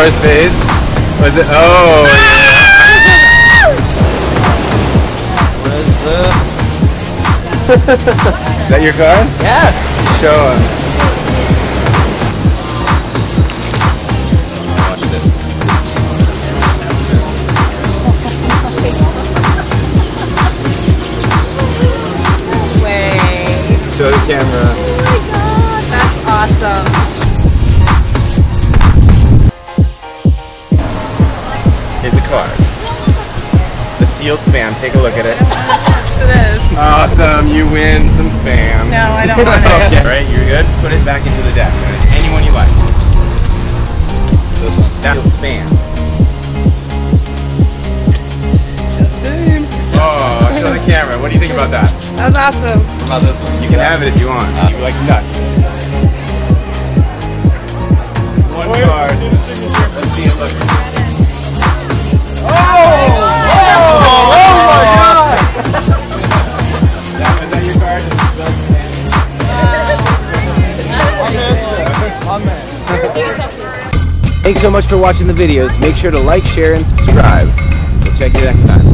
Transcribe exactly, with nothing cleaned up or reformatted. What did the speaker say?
horse face. Was it? Oh. What is this? Is that your car? Yeah. Show him. Watch this. Way. Show the camera. Oh my god, that's awesome. Here's a card. The sealed spam. Take a look at it. It is. Awesome. You win some spam. No, I don't want it. Okay. All right, you're good. Put it back into the deck. Anyone you like. This one. That's spam. Justin. Oh, show the camera. What do you think about that? That was awesome. What about this one? You can have it if you want. You like nuts. One card. See the signature. Let's see it look. Oh! Oh! Oh my god! That, is that your card? My man. Thanks so much for watching the videos. Make sure to like, share, and subscribe. We'll check you next time.